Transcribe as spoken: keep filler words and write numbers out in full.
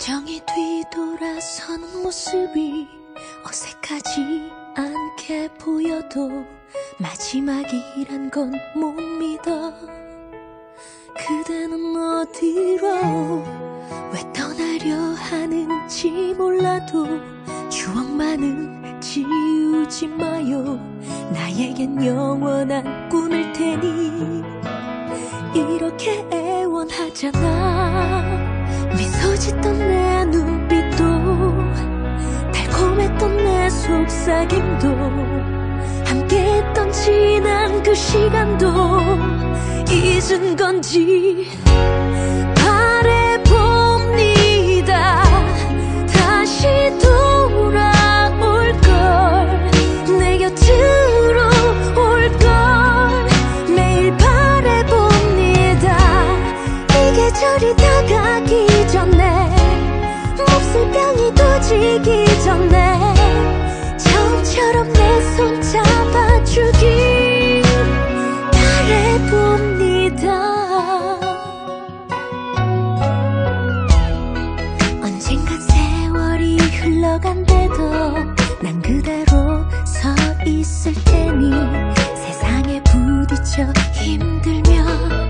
감정이 뒤돌아서는 모습이 어색하지 않게 보여도 마지막이란 건 못 믿어. 그대는 어디로 왜 떠나려 하는지 몰라도 추억만은 지우지 마요. 나에겐 영원한 꿈일 테니. 이렇게 애원하잖아. 미소 짓던 내 눈빛도 달콤했던 내 속삭임도 함께했던 지난 그 시간도 잊은 건지 바라봅니다. 다시 돌아올 걸, 내 곁으로 올 걸 매일 바라봅니다. 이 계절이 다가기 전에 몹쓸 병이 도지기 전에 처음처럼 내 손 잡아주길 바라봅니다. 언젠간 세월이 흘러간대도 난 그대로 서 있을 테니 세상에 부딪혀 힘들면